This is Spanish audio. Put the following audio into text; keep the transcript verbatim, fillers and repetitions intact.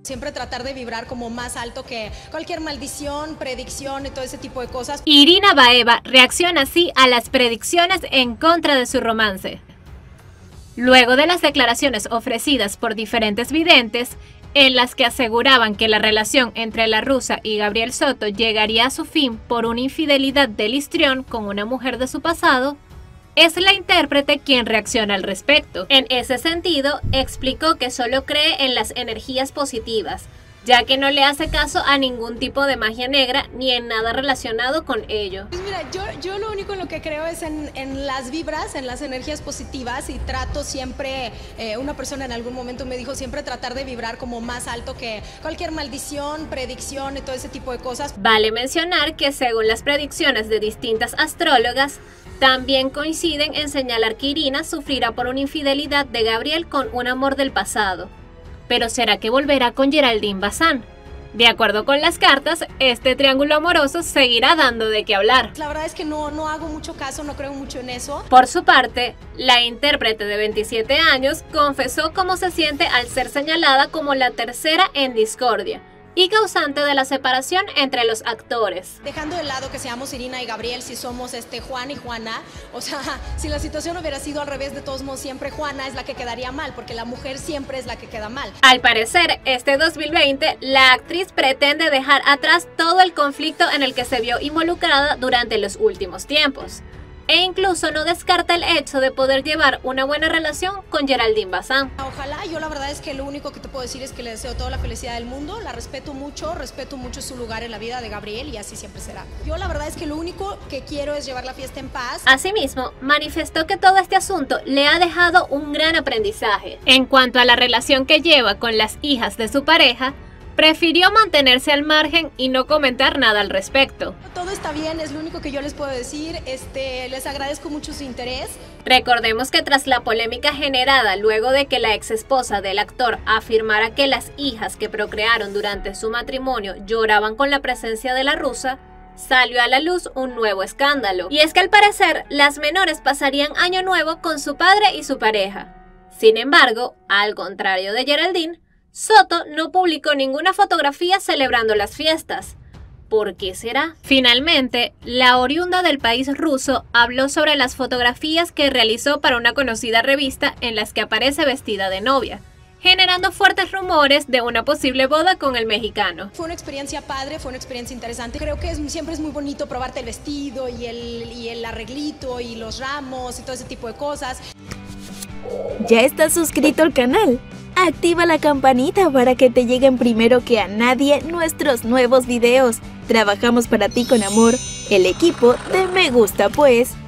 Siempre tratar de vibrar como más alto que cualquier maldición, predicción y todo ese tipo de cosas. Irina Baeva reacciona así a las predicciones en contra de su romance. Luego de las declaraciones ofrecidas por diferentes videntes, en las que aseguraban que la relación entre la rusa y Gabriel Soto llegaría a su fin por una infidelidad del histrión con una mujer de su pasado, es la intérprete quien reacciona al respecto. En ese sentido, explicó que solo cree en las energías positivas, ya que no le hace caso a ningún tipo de magia negra ni en nada relacionado con ello. Pues mira, yo, yo lo único en lo que creo es en, en las vibras, en las energías positivas, y trato siempre, eh, una persona en algún momento me dijo, siempre tratar de vibrar como más alto que cualquier maldición, predicción y todo ese tipo de cosas. Vale mencionar que según las predicciones de distintas astrólogas, también coinciden en señalar que Irina sufrirá por una infidelidad de Gabriel con un amor del pasado. Pero ¿será que volverá con Geraldine Bazán? De acuerdo con las cartas, este triángulo amoroso seguirá dando de qué hablar. La verdad es que no, no hago mucho caso, no creo mucho en eso. Por su parte, la intérprete de veintisiete años confesó cómo se siente al ser señalada como la tercera en discordia y causante de la separación entre los actores. Dejando de lado que seamos Irina y Gabriel, si somos este Juan y Juana, o sea, si la situación hubiera sido al revés, de todos modos siempre Juana es la que quedaría mal, porque la mujer siempre es la que queda mal. Al parecer, este dos mil veinte, la actriz pretende dejar atrás todo el conflicto en el que se vio involucrada durante los últimos tiempos, e incluso no descarta el hecho de poder llevar una buena relación con Geraldine Bazán. Ojalá, yo la verdad es que lo único que te puedo decir es que le deseo toda la felicidad del mundo, la respeto mucho, respeto mucho su lugar en la vida de Gabriel y así siempre será. Yo la verdad es que lo único que quiero es llevar la fiesta en paz. Asimismo, manifestó que todo este asunto le ha dejado un gran aprendizaje. En cuanto a la relación que lleva con las hijas de su pareja, prefirió mantenerse al margen y no comentar nada al respecto. Todo está bien, es lo único que yo les puedo decir. Este, les agradezco mucho su interés. Recordemos que tras la polémica generada luego de que la ex esposa del actor afirmara que las hijas que procrearon durante su matrimonio lloraban con la presencia de la rusa, salió a la luz un nuevo escándalo. Y es que al parecer las menores pasarían año nuevo con su padre y su pareja. Sin embargo, al contrario de Geraldine, Soto no publicó ninguna fotografía celebrando las fiestas. ¿Por qué será? Finalmente, la oriunda del país ruso habló sobre las fotografías que realizó para una conocida revista en las que aparece vestida de novia, generando fuertes rumores de una posible boda con el mexicano. Fue una experiencia padre, fue una experiencia interesante. Creo que es, siempre es muy bonito probarte el vestido y el, y el arreglito y los ramos y todo ese tipo de cosas. ¿Ya estás suscrito al canal? Activa la campanita para que te lleguen primero que a nadie nuestros nuevos videos. Trabajamos para ti con amor, el equipo de Me Gusta Pues.